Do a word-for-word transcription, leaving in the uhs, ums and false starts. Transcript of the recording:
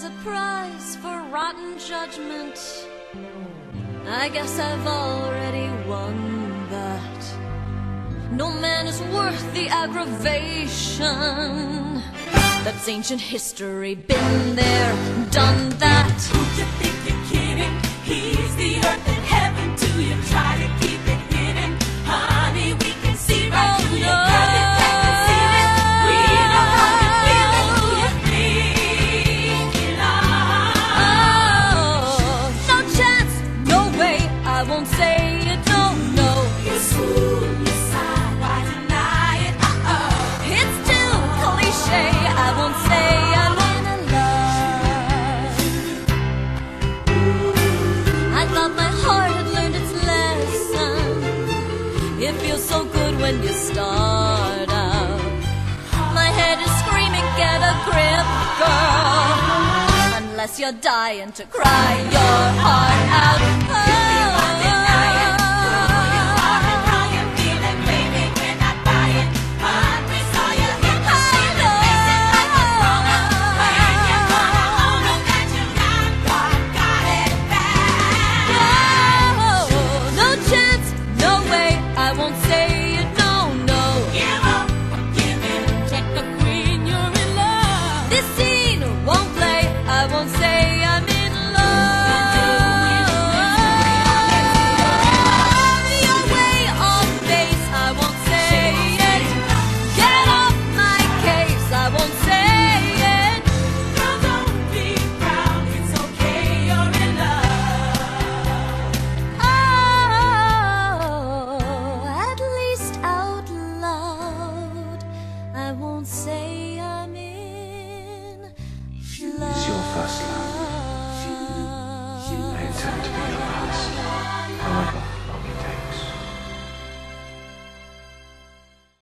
there's a price for rotten judgment, I guess I've already won that. No man is worth the aggravation. That's ancient history, been there, done that. Who you think you're kidding? He's the earth and heaven. Do you try to keep it hidden? Honey, we can see right through you, girl, you can't conceal it. We know how you feel and who you're thinking of. Oh, no chance, no way, I won't say you don't know. You swoon, you sigh, why deny it? Uh-oh. It's too cliche, I won't say I'm in love. I thought my heart had learned its lesson. It feels so good when you start out. My head is screaming, get a grip, girl. Unless you're dying to cry your heart out. Oh. I won't say you don't know. Give up, give in, take the queen, you're in love. This scene won't play, I won't say I'm in love. Your way off base, I won't say it. Get off my case, I won't say it. Girl, don't be proud, it's okay, you're in love. Oh, at least out loud, I won't say